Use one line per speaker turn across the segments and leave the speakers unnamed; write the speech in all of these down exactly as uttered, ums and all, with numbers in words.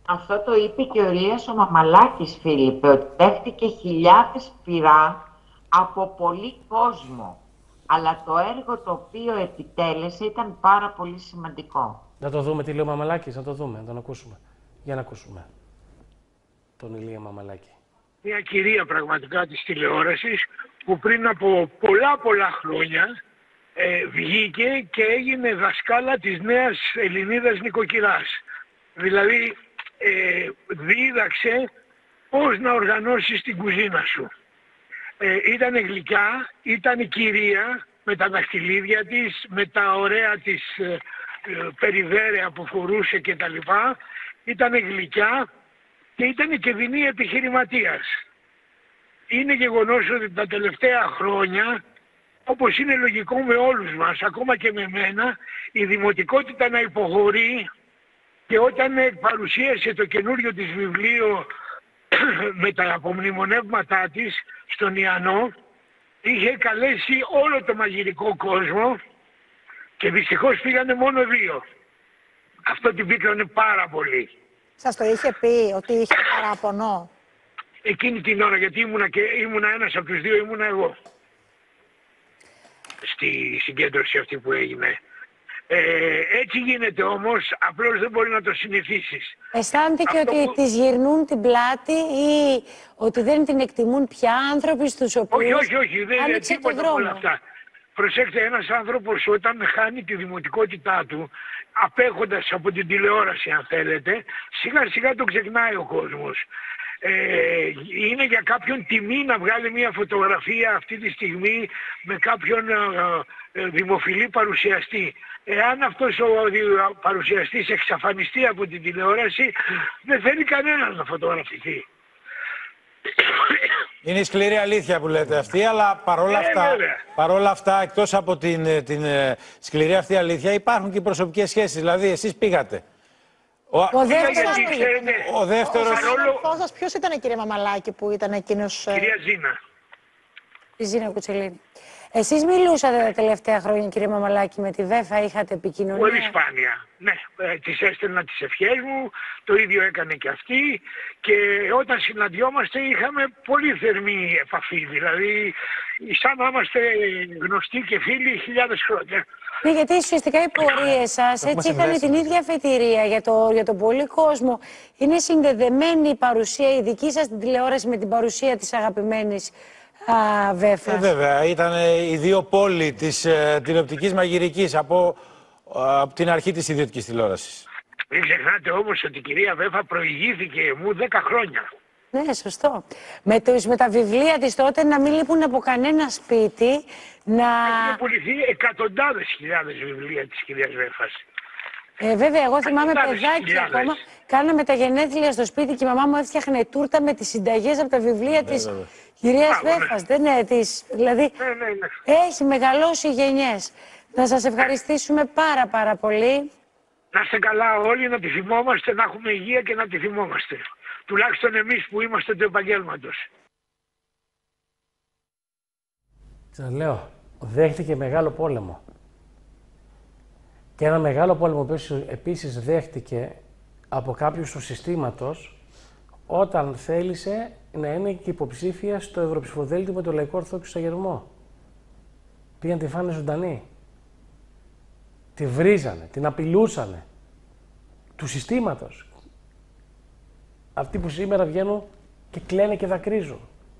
Αυτό το είπε και ο Ηλίας ο Μαμαλάκης, Φίλιππε, ότι δέχτηκε χιλιάδες πυρά από πολύ κόσμο. Αλλά το έργο το οποίο επιτέλεσε ήταν πάρα πολύ σημαντικό.
Να το δούμε τι λέει ο Μαμαλάκης, να το δούμε, να τον ακούσουμε. Για να ακούσουμε τον Ηλία Μαμαλάκη.
Μια κυρία πραγματικά της τηλεόρασης που πριν από πολλά πολλά χρόνια ε, βγήκε και έγινε δασκάλα της νέας Ελληνίδας νοικοκυράς. Δηλαδή ε, δίδαξε πώς να οργανώσεις την κουζίνα σου. Ε, ήτανε γλυκιά, ήταν η κυρία με τα δαχτυλίδια της, με τα ωραία της ε, ε, περιδέρεα που φορούσε και τα λοιπά. Ήτανε γλυκιά και ήταν και δεινή επιχειρηματίας. Είναι γεγονός ότι τα τελευταία χρόνια, όπως είναι λογικό με όλους μας, ακόμα και με μένα, η δημοτικότητα να υποχωρεί και όταν παρουσίασε το καινούριο της βιβλίο με τα απομνημονεύματά της στον Ιαννό, είχε καλέσει όλο το μαγειρικό κόσμο και δυστυχώς πήγανε μόνο δύο. Αυτό την πίκρανε πάρα πολύ.
Σας το είχε πει ότι είχε παράπονο?
Εκείνη την ώρα, γιατί ήμουνα, και, ήμουνα ένας από τους δύο, ήμουνα εγώ. Στη συγκέντρωση αυτή που έγινε. Ε, έτσι γίνεται όμως, απλώς δεν μπορεί να το συνηθίσεις.
Αισθάνθηκε
Αυτό
ότι
που...
της γυρνούν την πλάτη ή ότι δεν την εκτιμούν πια άνθρωποι στους οποίους
Όχι, όχι, όχι, δεν είναι τίποτα από όλα αυτά. Προσέξτε, ένας άνθρωπος όταν χάνει τη δημοτικότητά του, απέχοντας από την τηλεόραση αν θέλετε, σιγά σιγά το ξεχνάει ο κόσμος. Ε, είναι για κάποιον τιμή να βγάλει μια φωτογραφία αυτή τη στιγμή με κάποιον ε, ε, δημοφιλή παρουσιαστή. Εάν αυτός ο παρουσιαστής εξαφανιστεί από την τηλεόραση, δεν θέλει κανένας να φωτογραφηθεί.
Είναι η σκληρή αλήθεια που λέτε αυτή, αλλά παρόλα,
ε,
αυτά, παρόλα αυτά, εκτός από την, την σκληρή αυτή αλήθεια, υπάρχουν και προσωπικές σχέσεις. Δηλαδή, εσείς πήγατε. Ο,
ο δεύτερος,
ο δεύτερος...
Ο σας ποιος ήταν, κύριε Μαμαλάκη, που ήταν εκείνος...
Κυρία Ζήνα.
Η Ζήνα Κουτσελίνη. Εσείς μιλούσατε τα τελευταία χρόνια, κύριε Μαμαλάκη, με τη Βέφα, είχατε επικοινωνία?
Πολύ σπάνια. Ναι, ε, της έστελνα τις ευχές μου, το ίδιο έκανε και αυτή και όταν συναντιόμαστε είχαμε πολύ θερμή επαφή, δηλαδή σαν να είμαστε γνωστοί και φίλοι χιλιάδες χρόνια.
Ναι, γιατί ουσιαστικά οι πορείες σας έτσι είχαν την ίδια αφετηρία για, το, για τον πολύ κόσμο. Είναι συνδεδεμένη η παρουσία η δική σας στην τηλεόραση με την παρουσία της αγαπημένης Α, Βέφας.
Ε, βέβαια, ήταν οι δύο πόλοι της ε, τηλεοπτικής μαγειρικής από, από την αρχή της ιδιωτικής τηλεόρασης.
Μην ξεχνάτε όμως ότι η κυρία Βέφα προηγήθηκε μου δέκα χρόνια.
Ναι, σωστό. Με, τους, με τα βιβλία της τότε να μην λείπουν από κανένα σπίτι, να...
Έχουν πουληθεί εκατοντάδες χιλιάδες βιβλία της κυρίας Βέφας.
Ε, βέβαια, εγώ θυμάμαι παιδάκι ακόμα. Κάναμε τα γενέθλια στο σπίτι και η μαμά μου έφτιαχνε τούρτα με τις συνταγές από τα βιβλία ναι, της βέβαια. Κυρίας Βέφας. Ναι. Δεν είναι της. Δηλαδή,
ναι, ναι, ναι.
έχει μεγαλώσει γενιές. Να σας ευχαριστήσουμε πάρα πάρα πολύ.
Να είστε καλά όλοι, να τη θυμόμαστε, να έχουμε υγεία και να τη θυμόμαστε. Τουλάχιστον εμείς που είμαστε του επαγγέλματος.
Σας λέω, δέχτηκε μεγάλο πόλεμο. Και ένα μεγάλο πόλεμο που επίσης δέχτηκε από κάποιους του συστήματος όταν θέλησε να είναι και υποψήφια στο Ευρωψηφοδέλτιο με το Λαϊκό Ορθόδοξο Συναγερμό. Πήγαν τη φάνε ζωντανή. Τη βρίζανε, την απειλούσανε. Του συστήματος. Αυτοί που σήμερα βγαίνουν και κλαίνε και δακρύζουν.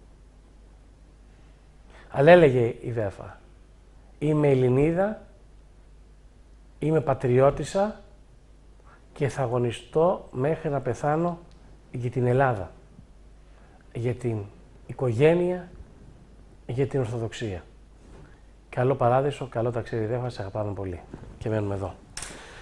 Αλλά έλεγε η Βέφα, είμαι Ελληνίδα, είμαι πατριώτισσα και θα αγωνιστώ μέχρι να πεθάνω για την Ελλάδα. Για την οικογένεια, για την Ορθοδοξία. Καλό παράδεισο, καλό ταξίδι Βέφα, σας αγαπάμε πολύ. Και μένουμε εδώ.